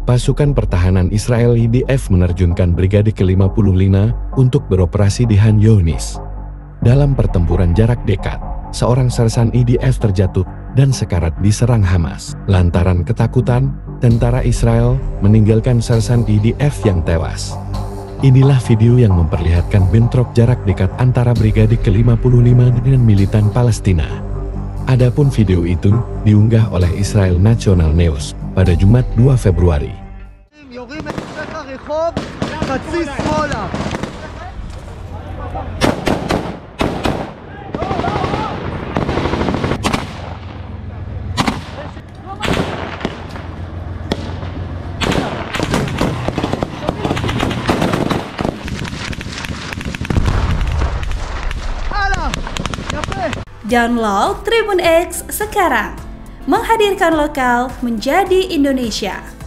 Pasukan pertahanan Israel IDF menerjunkan Brigade ke-55 untuk beroperasi di Han Yunis. Dalam pertempuran jarak dekat, seorang sersan IDF terjatuh dan sekarat diserang Hamas. Lantaran ketakutan, tentara Israel meninggalkan sersan IDF yang tewas. Inilah video yang memperlihatkan bentrok jarak dekat antara Brigade ke-55 dengan militan Palestina. Adapun video itu diunggah oleh Israel National News pada Jumat 2 Februari. Download Tribun X sekarang, menghadirkan lokal menjadi Indonesia.